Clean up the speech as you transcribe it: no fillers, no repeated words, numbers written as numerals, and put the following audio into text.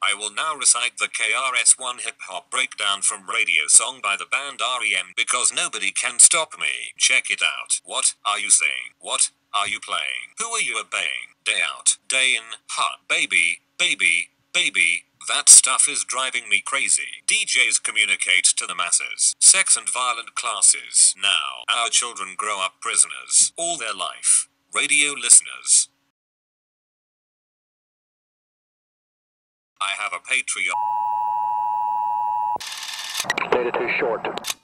I will now recite the KRS-One hip-hop breakdown from Radio Song by the band REM because nobody can stop me. Check it out. What are you saying? What are you playing? Who are you obeying? Day out, day in, hot baby, baby, baby. That stuff is driving me crazy. DJs communicate to the masses. Sex and violent classes. Now, our children grow up prisoners all their life. Radio listeners, I have a Patreon. Data too short.